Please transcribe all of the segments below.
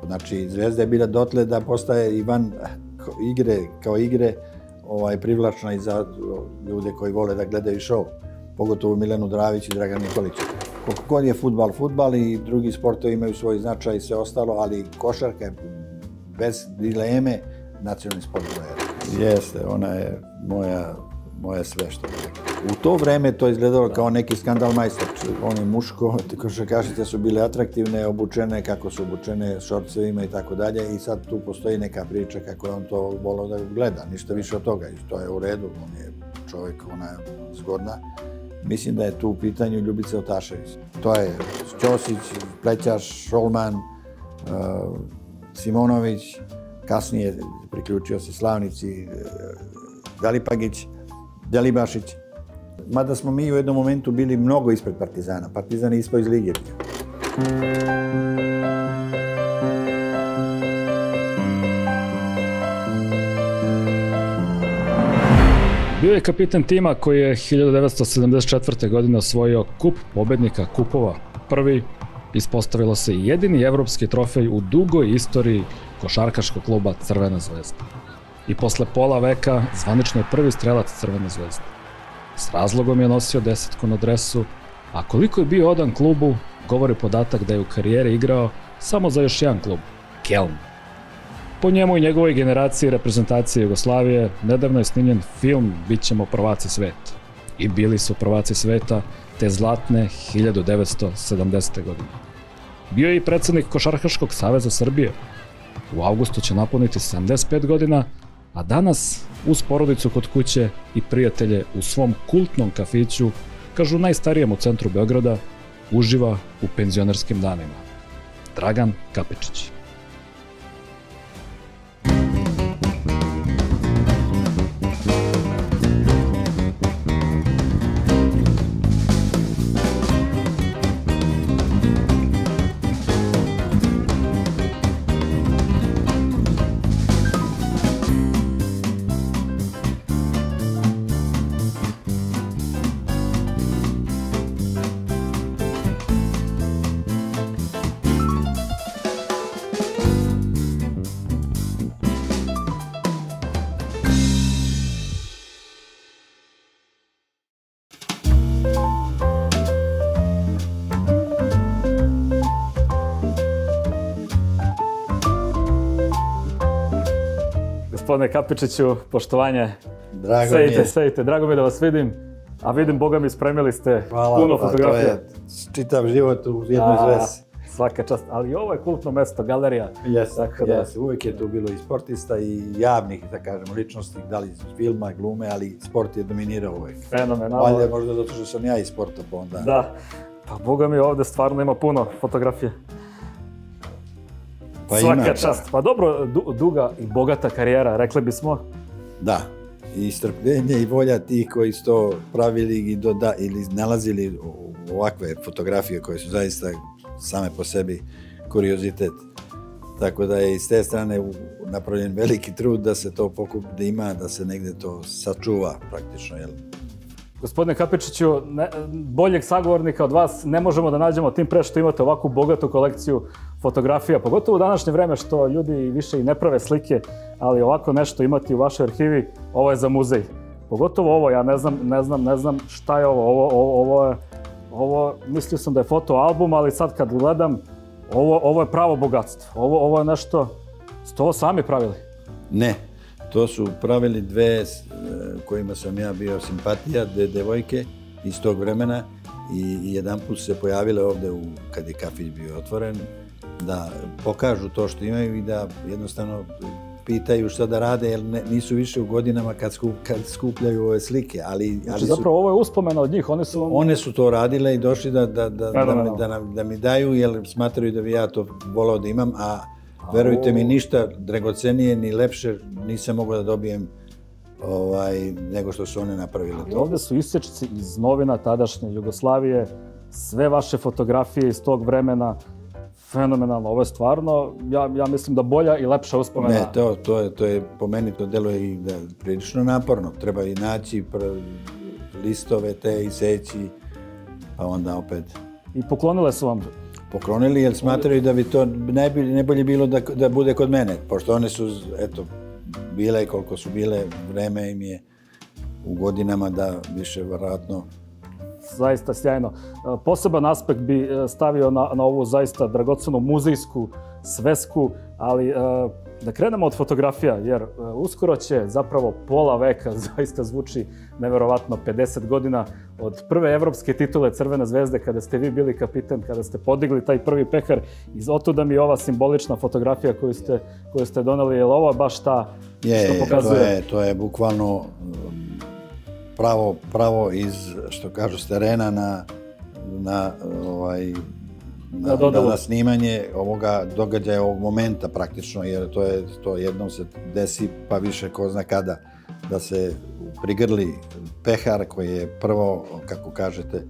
Znači, Zvezda je bila dotle da postaje i van igre, kao igre, privlačna i za ljude koji vole da gledaju show. Pogotovo Milenu Dravić i Dragan Nikolić. Koliko god je fudbal i drugi sportovi imaju svoj značaj i sve ostalo, ali košarka je bez dileme nacionalni sport Boja. Jeste, ona je moja sve što je. U to vreme to izgledalo kao neki skandal majstor. Oni muško, košarkašice su bile atraktivne, obučene kako su obučene šorcevima i tako dalje i sad tu postoji neka priča kako je on to volao da gleda, ništa više od toga i to je u redu, on je čovjek, ona je zgodna. Mislim da je tu u pitanju Ljubica Otašević. To je Ćosić, Plećaš, Šolman, Simonović, kasnije priključio se Slavnici, Galipagić, Delibašić. Mada smo mi u jednom momentu bili mnogo ispred Partizana. Partizan je ispao iz lige. Bio je kapitan tima koji je 1974. godine osvojio kup pobednika kupova. Prvi, ispostavilo se i jedini evropski trofej u dugoj istoriji košarkaškog kluba Crvena zvezda. I posle pola veka zvanično je prvi strelac Crvene zvezde. S razlogom je nosio desetku na dresu, a koliko je bio odan klubu, govori podatak da je u karijeri igrao samo za još jedan klub, Keln. Po njemu i njegovoj generaciji reprezentacije Jugoslavije nedavno je snimljen film Bićemo prvaci sveta. I bili su prvaci sveta te zlatne 1970. godine. Bio je i predsjednik Košarkaškog saveza Srbije. U avgustu će napuniti 75 godina, a danas uz porodicu kod kuće i prijatelje u svom kultnom kafiću, kažu najstarijem u centru Beograda, uživa u penzionerskim danima. Dragan Kapičić. Gospodine Kapičiću, poštovanje. Drago mi je. Sedite, drago mi je da vas vidim. A vidim, Boga mi, spremili ste puno fotografija. To je čitav život u jednoj Zvezdi. Svaka čast, ali ovo je kultno mesto, galerija. Jeste, uvijek je tu bilo i sportista i javnih, da kažemo, ličnosti, da li iz filma, glume, ali sport je dominirao uvijek. Fenomenalno. Valjda možda zato što sam ja iz sporta, pa onda... Da, pa Boga mi, ovdje stvarno ima puno fotografije. Svaka čast. Pa dobro, duga i bogata karijera, rekli bismo. Da, i strpljenje i volja tih koji su to pravili ili nalazili ovakve fotografije koje su zaista same po sebi kuriozitet. Tako da je iz te strane napravljen veliki trud da se to da ima, da se negdje to sačuva praktično. Gospodine Kapičiću, boljeg sagovornika od vas ne možemo da nađemo, tim pre što imate ovakvu bogatu kolekciju fotografija, pogotovo u današnje vreme što ljudi više i ne prave slike, ali ovako nešto imati u vašoj arhivi, ovo je za muzej. Pogotovo ovo, ja ne znam šta je ovo, mislio sam da je fotoalbum, ali sad kad gledam, ovo je pravo bogatstvo, ovo je nešto, ste ovo sami pravili? Ne. To su pravili dve kojima sam ja bio simpatija, dve devojke iz tog vremena i jedan put se pojavile ovdje kad je kafić bio otvoren da pokažu to što imaju i da jednostavno pitaju šta da rade jer nisu više u godinama kad skupljaju ove slike. Znači zapravo ovo je uspomena od njih, one su to radile i došli da mi daju jer smatraju da bi ja to volao da imam, a verujte mi, ništa dragocenije ni lepše nisam mogao da dobijem nego što su one napravile to. Ovdje su isečci iz novina tadašnje Jugoslavije, sve vaše fotografije iz tog vremena, fenomenalno. Ovo je stvarno, ja mislim da bolja i lepša uspomena. Ne, to je po meni to deluje i prilično naporno. Treba i naći listove te i seći, pa onda opet... I poklonile su vam? poklonili, jer smatraju da bi to najbolje bilo da bude kod mene, pošto one su, eto, bile koliko su bile, vreme im je u godinama da više vjerojatno. Zaista sjajno. Poseban aspekt bi stavio na ovu zaista dragocenu muzejsku svesku, ali da krenemo od fotografija, jer uskoro će zapravo pola veka, zaista zvuči neverovatno, 50 godina od prve evropske titule Crvene zvezde, kada ste vi bili kapiten, kada ste podigli taj prvi pehar. I otuda mi ova simbolična fotografija koju ste doneli, je li ovo baš ta što pokazuje? To je bukvalno pravo iz, što kažu, s terena na snimanje ovoga događaja, ovog momenta praktično, jer to jednom se desi, pa više ko zna kada, da se prigrli pehar koji je prvo, kako kažete,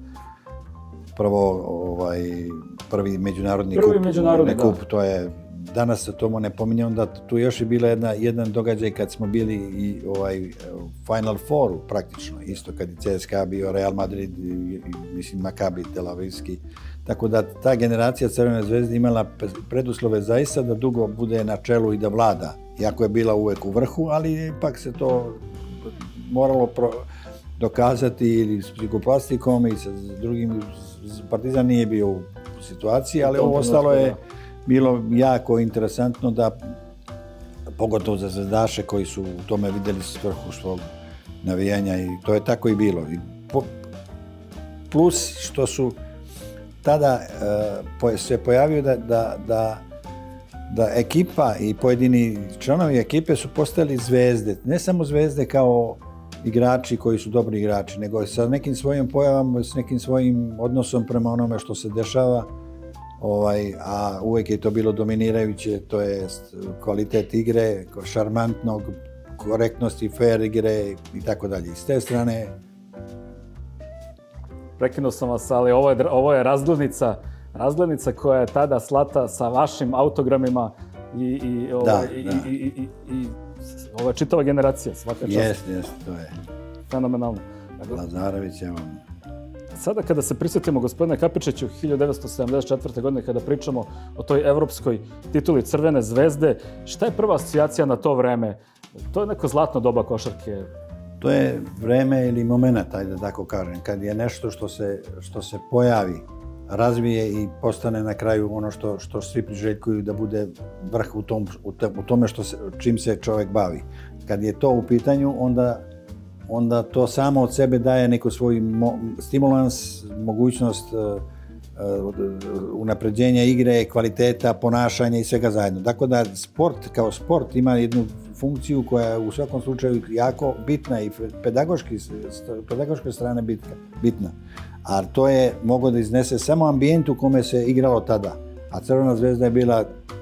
prvi međunarodni kup. To je, danas se tomu ne pominje, onda tu još je bila jedan događaj kad smo bili i Final Fouru praktično, isto kad je CSKA bio, Real Madrid, mislim Maccabi Tel Avivski. Tako da ta generacija Crvene zvezde imala preduslove zaista da dugo bude na čelu i da vlada. Iako je bila uvek u vrhu, ali ipak se to moralo dokazati ili s psihoplastikom i sa drugim. Partizan nije bio u situaciji, ali ovo ostalo je bilo jako interesantno, da pogotovo za zvezdaše koji su u tome vidjeli svrhu svog navijanja, i to je tako i bilo. Plus što su tada se pojavio da ekipa i pojedini članovi ekipe su postali zvezde. Ne samo zvezde kao igrači koji su dobri igrači, nego sa nekim svojim pojavama, s nekim svojim odnosom prema onome što se dešava, a uvijek je to bilo dominirajuće, to je kvalitet igre, šarmantnog, korektnosti, fair igre i tako dalje. S te strane... Prekinuo sam vas, ali ovo je razglednica koja je tada slata sa vašim autogramima i ovo je čitava generacija, svaka čast. Jeste, to je. Fenomenalno. Lazarević, evo. Sada kada se prisjetimo, gospodine Kapičiću, 1974. godine, kada pričamo o toj evropskoj tituli Crvene zvezde, šta je prva asocijacija na to vreme? To je neko zlatno doba košarke. To je vreme ili moment, ajde da tako kažem, kad je nešto što se pojavi, razvije i postane na kraju ono što svi priželjkuju da bude vrh u tome čim se čovjek bavi. Kad je to u pitanju, onda to samo od sebe daje neku svoj stimulans, mogućnost unapređenja igre, kvaliteta, ponašanja i svega zajedno. Tako da sport kao sport ima jednu funkciju koja je u svakom slučaju jako bitna i pedagoške strane bitna. A to je moglo da iznese samo ambijent u kome se igralo tada. A Crvena zvezda je bila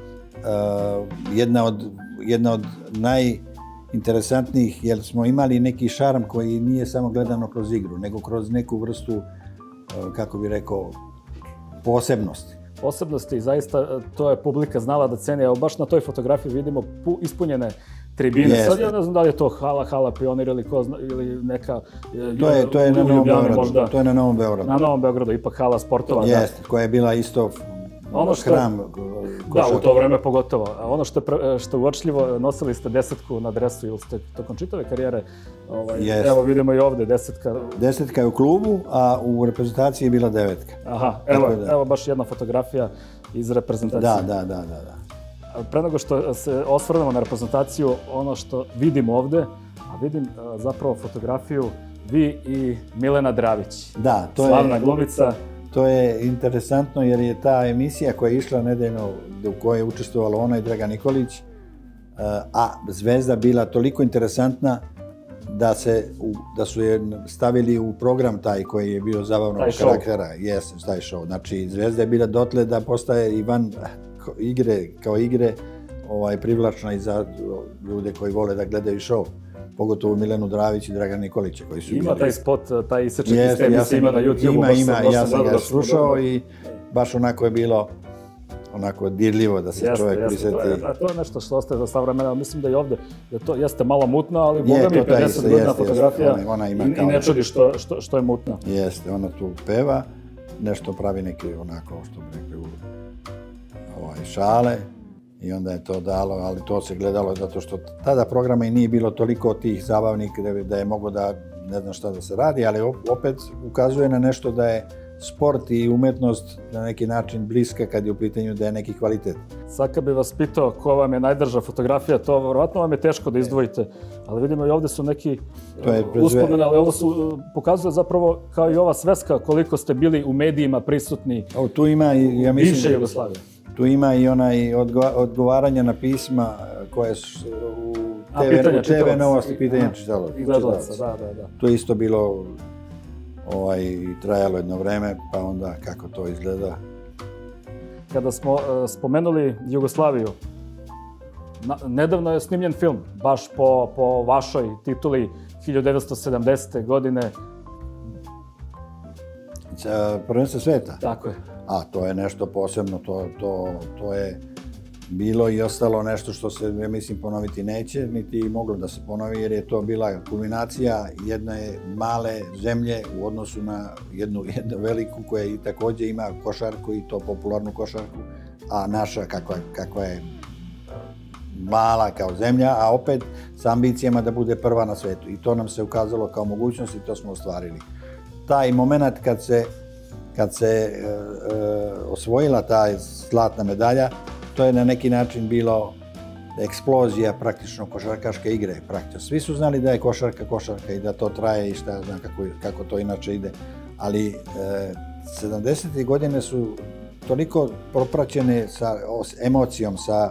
jedna od najinteresantnijih, jer smo imali neki šarm koji nije samo gledano kroz igru, nego kroz neku vrstu, kako bih rekao, posebnosti. I zaista to je publika znala da ceni. Evo baš na toj fotografiji vidimo ispunjene tribine. Sad ja ne znam da li je to Hala Pionir ili neka... To je na Novom Beogradu. To je na Novom Beogradu. Na Novom Beogradu, ipak hala sportova. Jeste, koja je bila isto hram. Da, u to vreme pogotovo. Ono što je uočljivo, nosili ste 10 na dresu ili ste tokom čitave karijere. Evo vidimo i ovde 10. 10 je u klubu, a u reprezentaciji je bila 9. Aha, evo baš jedna fotografija iz reprezentacije. Da. Pre nego što se osvrnemo na reprezentaciju, ono što vidim ovde, a vidim zapravo fotografiju vi i Milena Dravić. Da, slavna glumica. To je interesantno jer je ta emisija koja je išla nedeljno, u kojoj je učestvovala ona i Dragan Nikolić, a Zvezda bila toliko interesantna da su je stavili u program taj koji je bio zabavnog karaktera. Jeste, taj show. Znači, Zvezda je bila dotle da postaje i van igre, kao igre, privlačna i za ljude koji vole da gledaju show. Pogotovo Milenu Dravić i Dragan Nikolića koji su bili. Ima taj spot, taj isečak iz te emisije ima na YouTube-u. Ima, ja sam ga slušao i baš onako je bilo onako dirljivo da se čovjek prisjeti. To je nešto što ostaje za sva vremena. Mislim da i ovde, to jeste malo mutno, ali boga mi 50 godina fotografija i ne čudi što je mutno. Jeste, ona tu peva, nešto pravi neki onako, što bi rekli, šale i onda je to dalo, ali to se gledalo zato što tada programa i nije bilo toliko tih zabavnika da je mogo da ne znam šta da se radi, ali opet ukazuje na nešto da je sport i umetnost na neki način bliska kad je u pitanju da je neki kvalitet. Sad kad bi vas pitao ko vam je najdrža fotografija, to vjerovatno vam je teško da izdvojite, ali vidimo i ovdje su neki uspomene, ali ovo pokazuje zapravo kao i ova sveska koliko ste bili u medijima prisutni tu ima i, ja mislim, bivše Jugoslavije. Tu ima i onaj odgovaranja na pisma koje su u TV Novosti, pitanja čitalaca. Da. To je isto bilo trajalo jedno vreme, pa onda kako to izgleda. Kada smo spomenuli Jugoslaviju, nedavno je snimljen film, baš po vašoj tituli 1970. godine. Prvenstvo sveta? Tako je. A, to je nešto posebno, to je bilo i ostalo nešto što se, ja mislim, ponoviti neće, niti moglo da se ponovi, jer je to bila kulminacija jedne male zemlje u odnosu na jednu veliku koja i također ima košarku i to popularnu košarku, a naša kakva je mala kao zemlja, a opet s ambicijama da bude prva na svetu. I to nam se ukazalo kao mogućnost i to smo ostvarili. Taj moment kad se osvojila ta zlatna medalja, to je na neki način bilo eksplozija praktično košarkaške igre. Svi su znali da je košarka i da to traje i šta znam kako to inače ide. Ali 70. godine su toliko propraćene sa emocijom, sa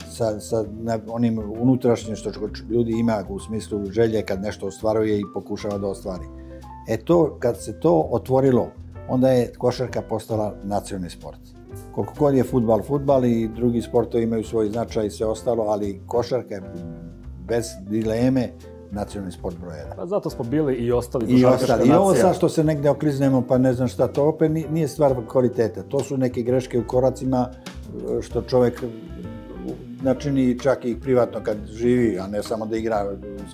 onim unutrašnjim što ljudi ima u smislu želje kad nešto ostvaruje i pokušava da ostvari. Kad se to otvorilo, onda je košarka postala nacionalni sport. Koliko god je fudbal i drugi sportovi imaju svoj značaj i sve ostalo, ali košarka je bez dileme nacionalni sport broj 1. Pa zato smo bili i ostali košarkaška nacija. I ovo sad što se negde okliznemo, pa ne znam šta, to opet nije stvar kvaliteta. To su neke greške u koracima što čovjek načini čak i privatno kad živi, a ne samo da igra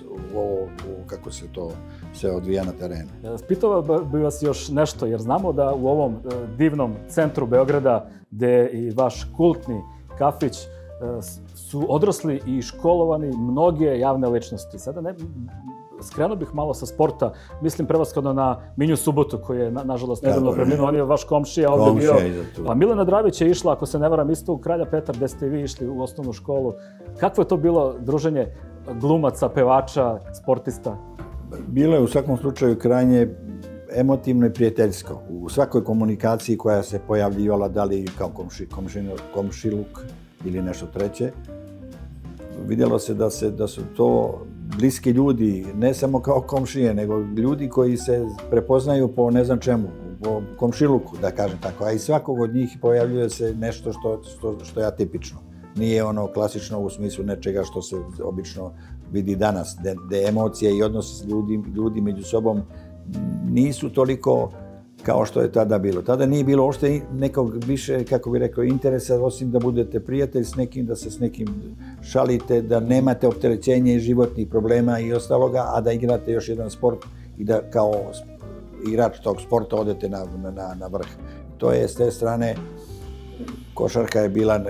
kako se to sve odvija na terenu. Pitao bi vas još nešto, jer znamo da u ovom divnom centru Beograda, gde je i vaš kultni kafić, su odrasli i školovani mnoge javne ličnosti. Sada skrenuo bih malo sa sporta, mislim prevashodno na Minju Subotu, koji je nažalost nedavno preminuo, on je vaš komšija ovdje bio. Pa Milena Dravić je išla, ako se ne varam, isto u Kralja Petar, gde ste i vi išli u osnovnu školu. Kakvo je to bilo druženje glumaca, pevača, sportista? Bilo je u svakom slučaju krajnje emotivno i prijateljsko. U svakoj komunikaciji koja se pojavljivala, da li kao komšiluk ili nešto treće, vidjelo se da su to bliski ljudi, ne samo kao komšije, nego ljudi koji se prepoznaju po ne znam čemu, po komšiluku, da kažem tako. A i svakog od njih pojavljuje se nešto što je atipično. Nije ono klasično u smislu nečega što se obično vidi danas, gde emocije i odnos ljudi među sobom nisu toliko kao što je tada bilo. Tada nije bilo uopšte nekog više, kako bih rekao, interesa, osim da budete prijatelj s nekim, da se s nekim šalite, da nemate opterećenje i životnih problema i ostaloga, a da igrate još jedan sport i da kao igrač tog sporta odete na vrh. To je s te strane, košarka je bila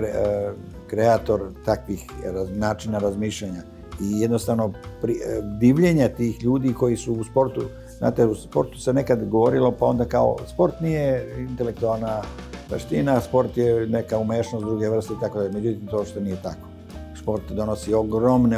kreator takvih načina razmišljanja i jednostavno divljenja tih ljudi koji su u sportu. Znate, u sportu se nekad govorilo, pa onda kao sport nije intelektualna veština, sport je neka umešnost druge vrste i tako da. Međutim, to što nije tako. Sport donosi ogromne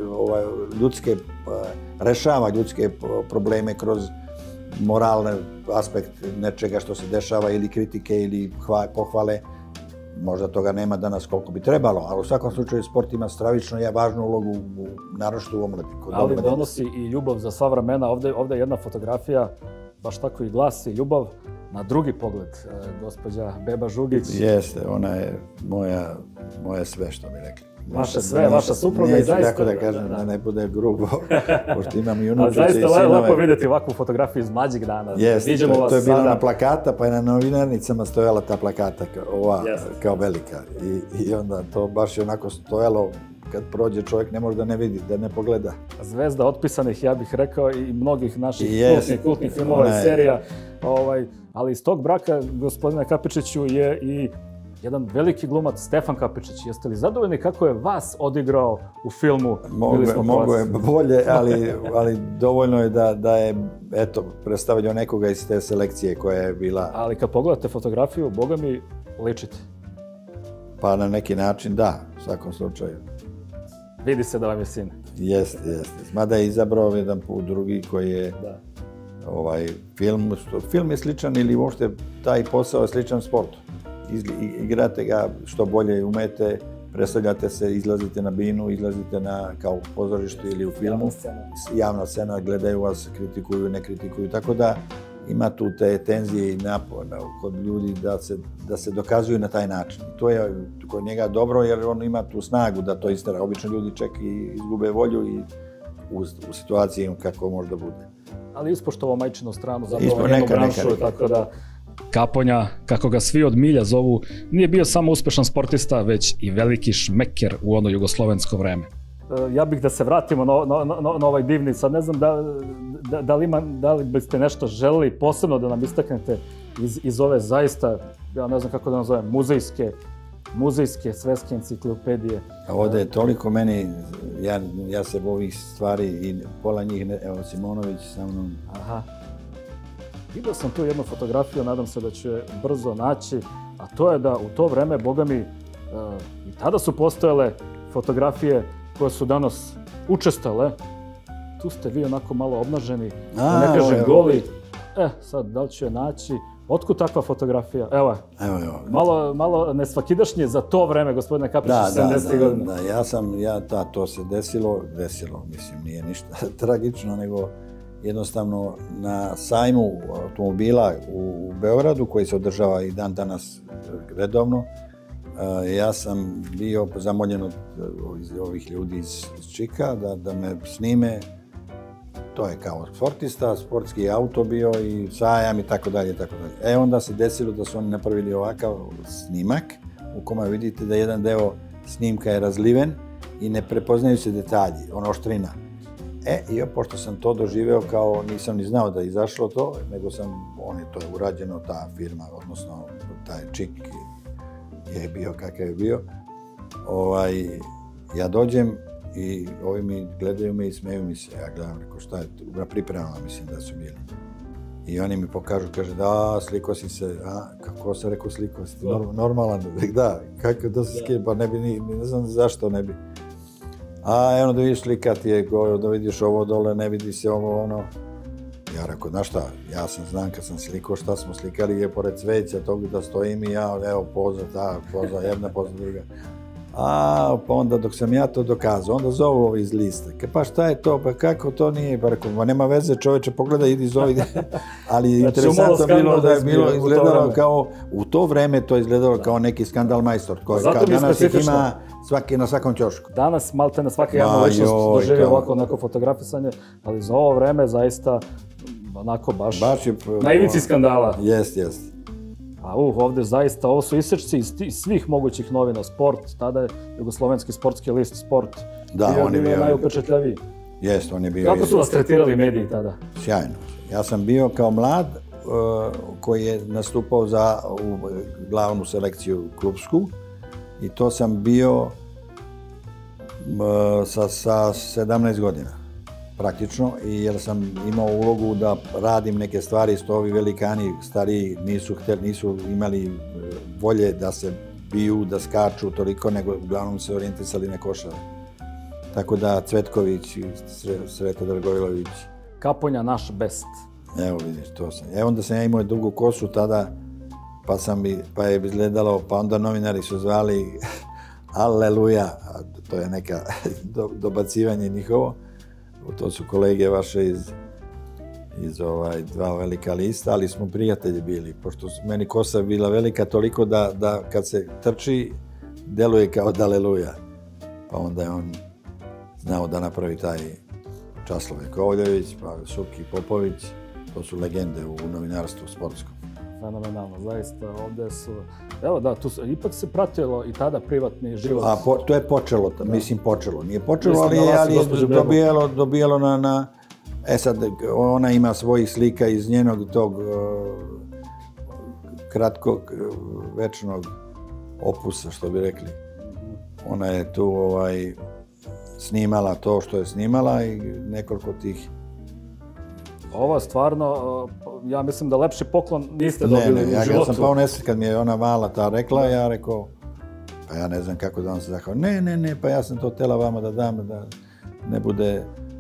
rešava ljudske probleme kroz moralni aspekt nečega što se dešava ili kritike ili pohvale. Možda toga nema danas koliko bi trebalo, ali u svakom slučaju sport ima stravično važnu ulogu, naročito u omladini. Ali donosi i ljubav za sva vremena. Ovdje je jedna fotografija, baš tako i glasi, ljubav na drugi pogled, gospođa Beba Žugić. Jeste, ona je moja sve, što bi rekli. Vaše sve, vaša supruga i zaista... Neću tako da kažem, da ne bude grubo, pošto imam i unučiće i sinove. Zaista lepo vidjeti ovakvu fotografiju iz mlađeg dana. Jeste, to je bilo na plakata, pa je na novinarnicama stojala ta plakata, ova kao velika. I onda to baš je onako stojalo, kad prođe čovjek ne može da ne vidi, da ne pogleda. Zvezda otpisanih, ja bih rekao, i mnogih naših kultnih filmova i serija. Ali iz tog braka, gospodine Kapičiću, je i jedan veliki glumac, Stefan Kapičić. Jeste li zadovoljni kako je vas odigrao u filmu Bili smo Mogu je prvaci? bolje, ali dovoljno je da je, eto, predstavljao nekoga iz te selekcije koja je bila. Ali kad pogledate fotografiju, boga mi, ličite. Pa na neki način, da, u svakom slučaju. Vidi se da vam je sin. Jeste. Mada je izabrao jedan put drugi koji je film je sličan ili uopšte taj posao je sličan sportu. Igrate ga što bolje umete, predstavljate se, izlazite na binu, izlazite kao u pozorištu ili u filmu. Javna scena, gledaju vas, kritikuju, ne kritikuju, tako da ima tu te tenzije i napora kod ljudi da se dokazuju na taj način. To je kod njega dobro jer on ima tu snagu da to istera. Obično ljudi čak i izgube volju i u situaciji kako možda bude. Ali ispoštovao majčinu stranu, zapravo njenu branšu, tako da... Kaponja, kako ga svi od milja zovu, nije bio samo uspešan sportista, već i veliki šmeker u ono jugoslovensko vreme. Ja bih da se vratimo na ovaj divni, sad ne znam da li biste nešto želeli posebno da nam istaknete iz ove zaista, ja ne znam kako da nazovem, muzejske svetske enciklopedije. Ovde je toliko meni, ja se ovih stvari i pola njih, evo Simonović sa mnom. Aha. Vidio sam tu jednu fotografiju, nadam se da ću je brzo naći, a to je da u to vreme, boga mi, i tada su postojale fotografije koje su danas učestale. Tu ste vi onako malo obnaženi, da ne kažem goli. Sad, da li ću je naći? Otkud takva fotografija? Evo, malo nesvakidašnje za to vreme, gospodine Kapičić, 70. godina. Da, to se desilo, mislim, nije ništa tragično, nego jednostavno na sajmu automobila u Beogradu, koji se održava i dan danas redovno, ja sam bio zamoljen od ovih ljudi iz Čika da me snime. To je kao sportista, sportski auto bio i sajam i tako dalje. Onda se desilo da su oni napravili ovakav snimak u kome vidite da jedan deo snimka je razliven i ne prepoznaju se detalji, ono oštrina. I pošto sam to doživeo kao, nisam ni znao da je izašlo to, nego to je urađeno, ta firma, odnosno taj Čik je bio kakav je bio. Ja dođem i ovi mi gledaju me i smeju mi se. Ja gledam, rekao, šta je tu? Na pripremama mislim da su bili. I oni mi pokažu, kaže, da, sliko si se, kako se rekao sliko si, normalan, da, kako da se skije, pa ne bi, ne znam zašto ne bi. Evo da vidiš slika ti je, da vidiš ovo dole, ne vidi se ovo, ono. Ja rekao, znaš šta, ja sam znam kad sam slikao šta smo slikali, je pored cveća tog da stojim i ja, evo poza, jedna poza druga. Pa onda dok sam ja to dokazao, onda zovu ovi iz lista. Pa šta je to, pa kako to nije, pa rekao, ma nema veze čoveče, pogledaj, idi zovi. Ali interesantno bilo da je bilo izgledalo kao, u to vreme to izgledalo kao neki skandal majstor, kao danas ih ima na svakom ćošku. Danas malte na svaka javna ličnost doživi ovako onako fotografisanje, ali za ovo vreme zaista onako baš na ivici skandala. Jest. Ovde zaista, ovo su isečci iz svih mogućih novina, sport, tada je Jugoslovenski sportski list, sport. Da, on je bio najupečetljaviji. Jest, on je bio. Kako su vas tretirali mediji tada? Sjajno. Ja sam bio kao mlad, koji je nastupao za glavnu selekciju klubsku i to sam bio sa 17 godina. Praktično, jer sam imao ulogu da radim neke stvari, što ovi velikani stariji nisu imali volje da se biju, da skaču toliko, nego uglavnom se orijentisali na košare. Tako da Cvetković, Sreta Dragovilović. Kaponja naš best. Evo vidiš, to sam. Onda sam ja imao dugu kosu tada, pa je izgledalo, pa onda novinari su zvali Aleluja, to je neka dobacivanje njihovo. To su kolege vaše iz dva velika lista, ali smo prijatelji bili, pošto meni kosa bila velika toliko da kad se trči, deluje kao Aleluja. Pa onda je on znao da napravi taj Časlav Jakovljević, pa Suki Popović, to su legende u novinarstvu sportskom. Fenomenalno, zaista, ovde su... Evo da, ipak se pratilo i tada privatni život. To je počelo, mislim počelo. Nije počelo, ali je dobijalo na... Sad, ona ima svojih slika iz njenog tog kratkog, večnog opusa, što bi rekli. Ona je tu snimala to što je snimala i nekoliko tih. Ovo stvarno, ja mislim da lepši poklon niste dobili u životu. Ja sam pao nesret kad mi je ona mala ta rekla, ja rekao, pa ja ne znam kako da vam se zahvalim. Ne, pa ja sam to htjela vama da dam, da ne bude.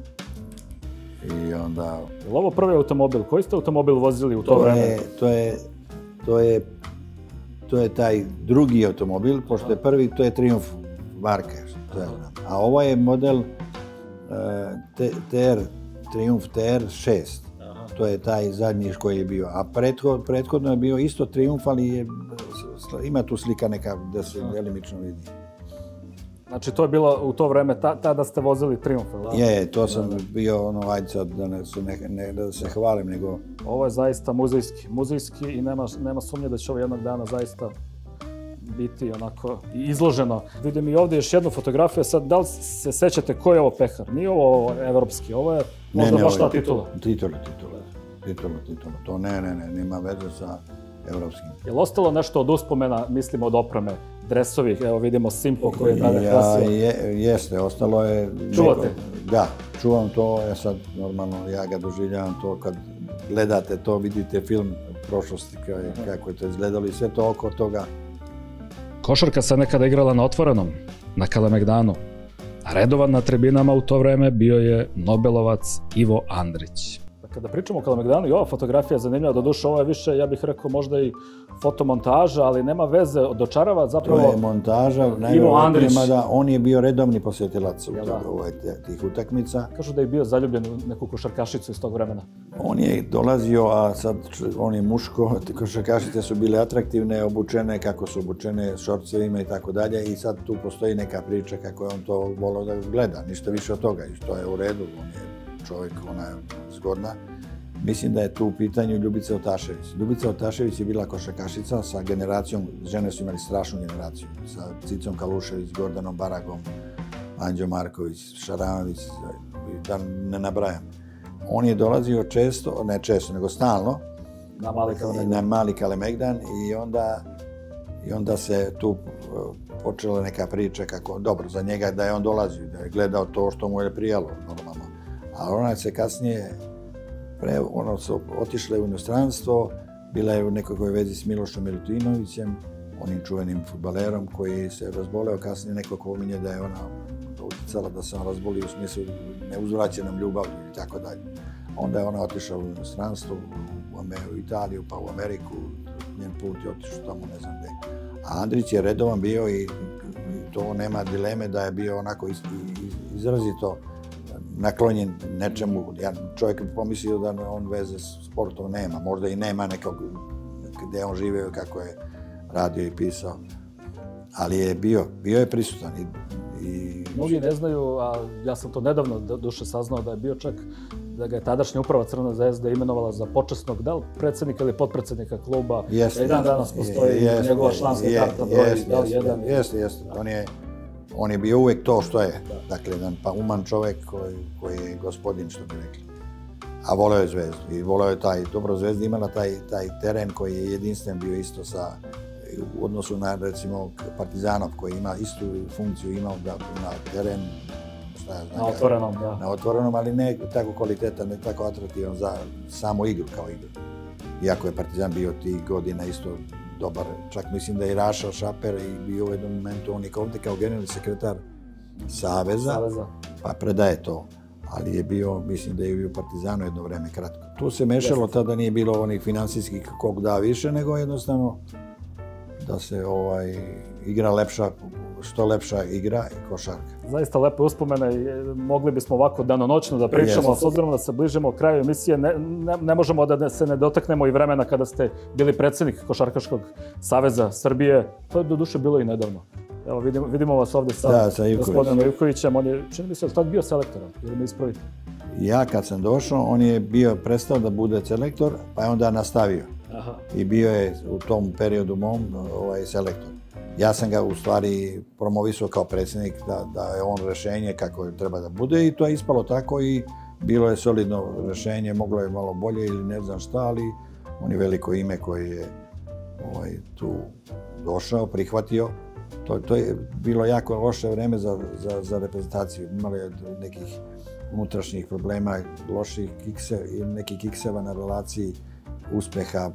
I onda... Je li ovo prvi automobil? Koji ste automobil vozili u to vreme? To je taj drugi automobil, pošto je prvi, to je Triumph marke. A ovo je model Triumph TR6. To je taj zadnji koji je bio. A prethodno je bio isto Triumph, ali ima tu slika neka da se delimično vidi. Znači to je bilo u to vreme, tada ste vozili Triumph, da? Je, to sam bio ajde sad da se hvalim, nego... Ovo je zaista muzejski i nema sumnje da će ovo jednog dana zaista biti onako izloženo. Vidim i ovdje još jednu fotografiju, sad da li se sećate ko je ovo pehar? Nije ovo evropski, ovo je možda baš ta titula? Titula. To nema veze sa evropskim. Je li ostalo nešto od uspomena, mislimo od opreme, dresovi, evo vidimo Simpo koji je tada krasio? Jeste, ostalo je... Čuvate? Da, čuvam to, sad normalno ja ga doživljavam to kad gledate to, vidite film prošlosti kako je to izgledalo i sve to oko toga. Košarka se nekada igrala na otvorenom, na Kalemegdanu, a redovan na tribinama u to vreme bio je Nobelovac Ivo Andrić. Kada pričamo o Kalemegdanu i ova fotografija je zanimljiva, doduše ovo je više, ja bih rekao, možda i fotomontaža, ali nema veze, dočarava zapravo to je montaža, Ivo Andrić. On je bio redovni posjetilac tih utakmica. Kažu da je bio zaljubljen u neku košarkašicu iz tog vremena. On je dolazio, a sad on je muško, košarkašice su bile atraktivne, obučene kako su obučene šorcevima i tako dalje i sad tu postoji neka priča kako je on to volio da gleda, ništa više od toga i to je u redu, on je čovjek, ona je zgodna. Mislim da je tu u pitanju Ljubica Otašević. Ljubica Otašević je bila košarkašica sa generacijom, žene su imali strašnu generaciju, sa Cicom Kalušević, Gordanom Baragom, Anđo Marković, Šaranović, da ne nabrajam. On je dolazio često, ne često, nego stalno, na Mali Kalemegdan i onda se tu počela neka priča kako, dobro, za njega da je on dolazio, da je gledao to što mu je prijalo, normalno. A ona se kasnije, ono su otišle u inostranstvo, bila je u nekakvoj vezi s Milošom Milutinovićem, onim čuvenim fudbalerom koji se razboleo, kasnije neko pominje da je ona uticala da se on razboli u smislu neuzvraćenom ljubavlju i tako dalje. Onda je ona otišla u inostranstvo, u Italiju, pa u Ameriku, njen put je otišao tamo ne znam gdje. A Andrić je redovan bio i to nema dileme da je bio onako izrazito naklonjen nečemu. Čovjek pomislio da on veze s sportom nema, možda i nema nekog gdje on živeo, kako je radio i pisao, ali je bio je prisutan. Mnogi ne znaju, a ja sam to nedavno duše saznao da je bio čak, da ga je tadašnja uprava Crvena zvezda imenovala za počasnog, da li predsjednika ili potpredsjednika kluba, da i dan danas postoji njegova članska karta broj, jedan. Jeste. On je bio uvijek to što je, dakle, jedan uman čovjek koji je gospodin, što bi rekli. A voleo je Zvezdu i voleo je dobro, Zvezda imala taj teren koji je jedinstven bio isto u odnosu na, recimo, Partizanov koji ima istu funkciju, imao na teren, na otvorenom, da. Na otvorenom, ali ne tako kvalitetan, ne tako atraktivan za samu igru kao igru. Iako je Partizan bio tih godina isto dobar, čak mislim da je i Raša Šaper i bio u jednom momentu, on je ovdje kao generalni sekretar Saveza, pa predaje to. Ali je bio, mislim da je bio Partizanu jedno vreme kratko. Tu se mešalo, tada nije bilo onih finansijskih kog da više, nego jednostavno da se igra lepša, što lepša igra i košarka. Zaista lepe uspomene i mogli bismo ovako danonoćno da pričamo, a s obzirom da se bližimo kraju emisije, ne možemo da se ne dotaknemo i vremena kada ste bili predsjednik Košarkaškog saveza Srbije. To je doduše bilo i nedavno. Evo, vidimo vas ovdje sa gospodinom Ivkovićem. On je, čini mi se, tad bio selektor, ili mi ispravite? Ja kad sam došao, on je bio prestao da bude selektor, pa je onda nastavio. I bio je u tom periodu mom selektor. Ja sam ga u stvari promovisao kao predsjednik da je on rješenje kako treba da bude i to je ispalo tako i bilo je solidno rješenje, moglo je malo bolje ili ne znam šta, ali on je veliko ime koji je tu došao, prihvatio. To je bilo jako loše vreme za reprezentaciju. Imali je nekih unutrašnjih problema, loših nekih kikseva na relaciji uspeha,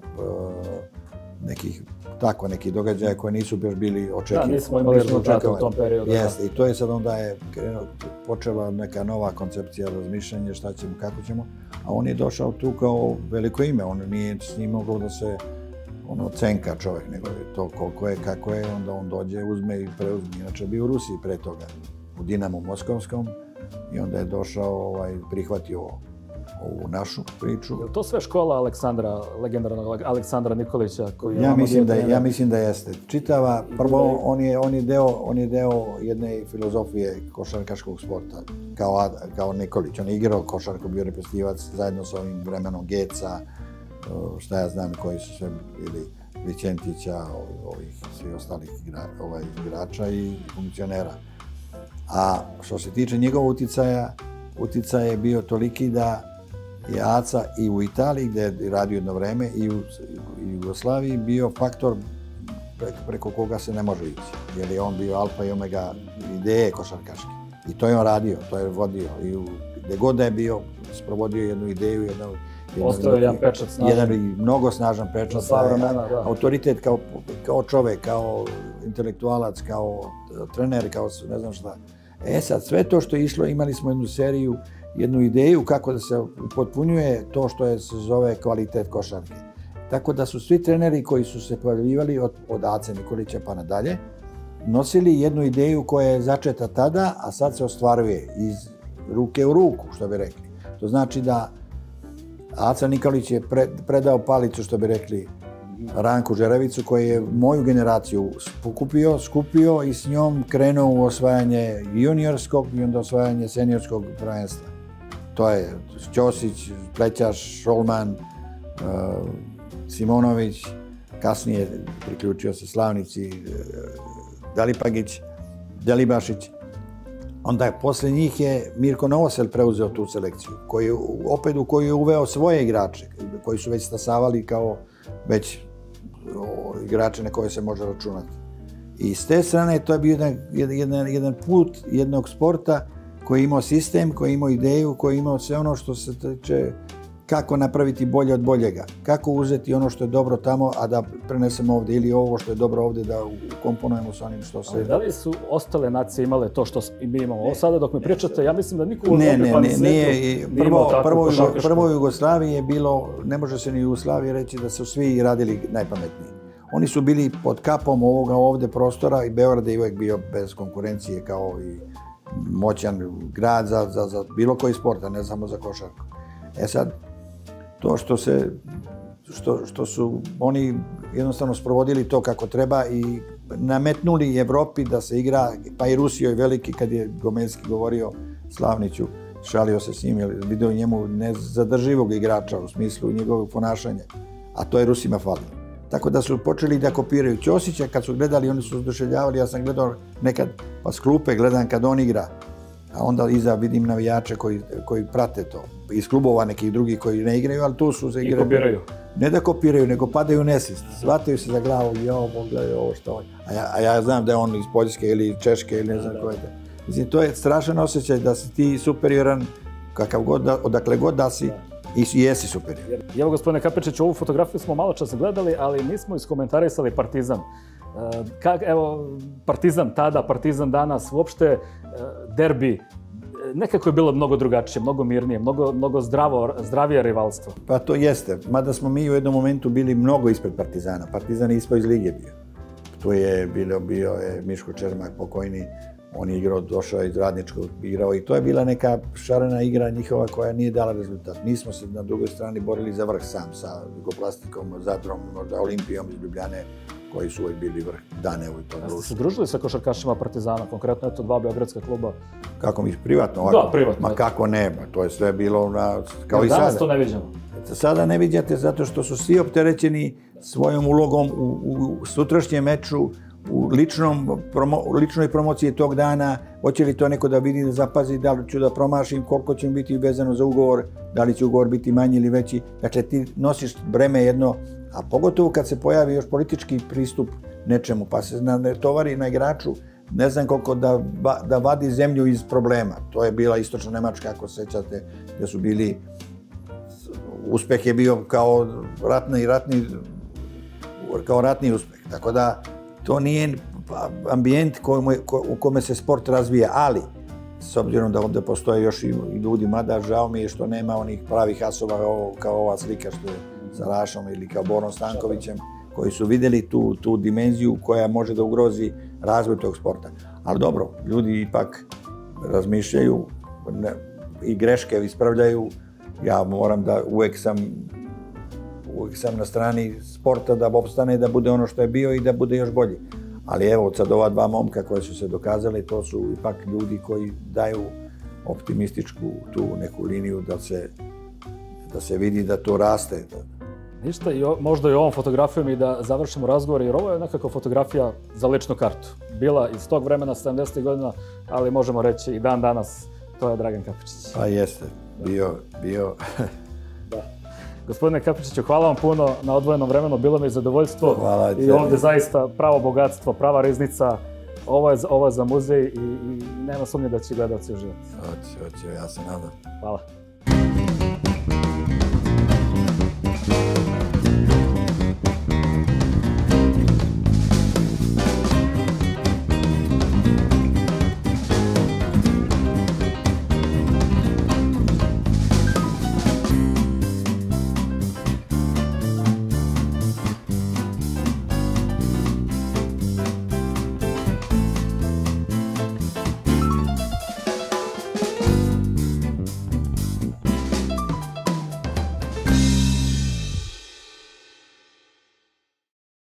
nekih događaja koji nisu baš bili očekivani. Da, nismo imali rezultate u tom periodu. Jeste, i to je sad onda počela neka nova koncepcija razmišljanja šta ćemo, kako ćemo, a on je došao tu kao veliko ime, on nije s njim moglo da se cenka čovjek, nego je to koliko je, kako je, onda on dođe, uzme i preuzme. Inače bio u Rusiji pre toga, u Dinamu Moskovskom, i onda je došao, prihvatio ovu našu priču. Je li to sve škola Aleksandra, legendarnog Aleksandra Nikolića? Ja mislim da jeste. Čitava, prvo, on je deo jedne filozofije košarkaškog sporta, kao Nikolić. On je igrao košarku, bio reprezentativac zajedno sa ovim vremenom Geca, šta ja znam koji su sve bili, Vicentića, ovih svi ostalih igrača i funkcionera. A što se tiče njegovog uticaj je bio toliki da je Aca i u Italiji, gdje je radio jedno vreme, i u Jugoslaviji bio faktor preko koga se ne može ići. Jer je on bio alfa i omega ideje košarkaške. I to je on radio, to je vodio. I gdje god da je bio, sprovodio jednu ideju, ostao je jedan pečat snažan. Jedan mnogo snažan pečat. Autoritet kao čovek, kao intelektualac, kao trener, kao ne znam šta. Sad, sve to što je išlo, imali smo jednu seriju, jednu ideju kako da se upotpunjuje to što se zove kvalitet košarke. Tako da su svi treneri koji su se pojavljivali od Ace Nikolića pa nadalje, nosili jednu ideju koja je začeta tada, a sad se ostvaruje iz ruke u ruku, što bi rekli. To znači da Aca Nikolić je predao palicu, što bi rekli, Ranku Žerevicu, koji je moju generaciju skupio i s njom krenuo u osvajanje juniorskog i onda osvajanje seniorskog prvenstva. To je Ćosić, Plećaš, Šolman, Simonović, kasnije priključio se Slavnici, Dalipagić, Delibašić. Onda posle njih je Mirko Novosel preuzeo tu selekciju, opet u koju je uveo svoje igrače, koji su već stasavali kao već igrače na koje se može računati. I s te strane to je bio jedan put jednog sporta koji je imao sistem, koji je imao ideju, koji je imao sve ono što se tiče kako napraviti bolje od boljega, kako uzeti ono što je dobro tamo, a da prenesemo ovdje, ili ovo što je dobro ovdje da ukomponujemo sa onim što se... Ali da li su ostale nacije imale to što mi imamo? Ovo sada dok me pričate, ja mislim da niko u Prvoj Jugoslaviji je bilo, ne može se ni u Jugoslaviji reći da su svi radili najpametniji. Oni su bili pod kapom ovoga ovdje prostora i Beograd je uvijek bio bez konkurencije kao i moćan grad za bilo koji sport, a ne samo za košarku. Sad, to što su oni jednostavno sprovodili to kako treba i nametnuli Evropi da se igra, pa i Rusijoj veliki, kad je Gomenski govorio Slavniću, šalio se s njim, jer vidio njemu nezadrživog igrača u smislu njegovog ponašanja, a to je Rusima falilo. Tako da su počeli da kopiraju Ćosića, kad su gledali, oni su oduševljavali, ja sam gledao nekad, pa s klupe gledam kad on igra, a onda iza vidim navijače koji prate to. Iz klubova nekih drugih koji ne igraju, ali tu su se igraju. I kopiraju. Ne da kopiraju, nego padaju u nesvijest. Shvataju se za glavu, pogledaj ovo što... A ja znam da je on iz Poljske ili Češke ili ne znam koje da. Mislim, to je strašan osjećaj da si ti superioran, kakav god, odakle god da si, i jesi superior. Evo, gospodine Kapečić, ovu fotografiju smo malo čas gledali, ali nismo iskomentarisali Partizan. Evo, Partizan tada, Partizan danas, uopšte derbi, nekako je bilo mnogo drugačije, mnogo mirnije, mnogo zdravije rivalstvo. Pa to jeste, mada smo mi u jednom momentu bili mnogo ispred Partizana. Partizan je ispod iz lige bio. Tu je bio Miško Čermak pokojni, on je igrao, došao iz Radničkog, igrao i to je bila neka šarena igra njihova koja nije dala rezultat. Mi smo se na drugoj strani borili za vrh sam sa Jugoplastikom, Zadrom, možda Olimpijom iz Ljubljane, koji su uvijek bili vrh dane u tom društvu. Ste se družili sa košarkašima Partizana, konkretno eto 2 beogradska kluba? Kako mi, privatno? Da, privatno. Ma kako ne, to je sve bilo kao i sada. Danas to ne viđamo. Sada ne viđate zato što su svi opterećeni svojom ulogom u sutrašnjem meču, u ličnoj promociji tog dana, hoće li to neko da vidi, da zapazi, da li ću da promašim, koliko će biti vezano za ugovor, da li će ugovor biti manji ili veći. Dakle, ti nosiš breme jedno, a pogotovo kad se pojavi još politički pristup nečemu, pa se ne tovari na igraču, ne znam koliko da vadi zemlju iz problema. To je bila istočna Nemačka, ako se sećate, gdje su bili, uspeh je bio kao ratni uspeh. Tako da to nije ambijent u kome se sport razvija, ali s obzirom da ovdje postoje još i ljudi, mada žao mi je što nema onih pravih asova kao ova slika što je sa Rašom ili kao Borom Stankovićem, koji su vidjeli tu dimenziju koja može da ugrozi razvoj tog sporta. Ali dobro, ljudi ipak razmišljaju i greške ispravljaju. Ja moram da uvek sam na strani sporta da opstane, da bude ono što je bio i da bude još bolji. Ali evo, sad ova dva momka koje su se dokazali, to su ipak ljudi koji daju optimističku tu neku liniju da se vidi da to raste. Ništa, možda i ovom fotografijom i da završimo razgovor, jer ovo je nekako fotografija za ličnu kartu. Bila iz tog vremena, 70. godina, ali možemo reći i dan danas, to je Dragan Kapičić. Pa jeste, bio. Da. Gospodine Kapičiću, hvala vam puno na odvojenom vremenu, bilo mi je zadovoljstvo. Hvala i ovdje zaista pravo bogatstvo, prava riznica. Ovo je za muzej i nema sumnje da će gledalci uživati. Hoće, ja se nadam. Hvala.